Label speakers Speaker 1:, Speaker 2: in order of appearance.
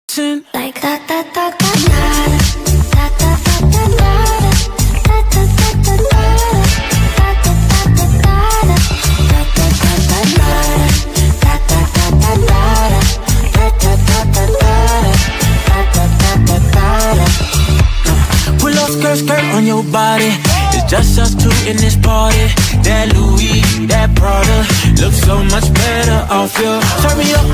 Speaker 1: Like da da da da da da da da da da
Speaker 2: Pull up skirt, skirt on your body. It's just us two in this party. That Louis, that Prada looks so much better off you. Turn me up.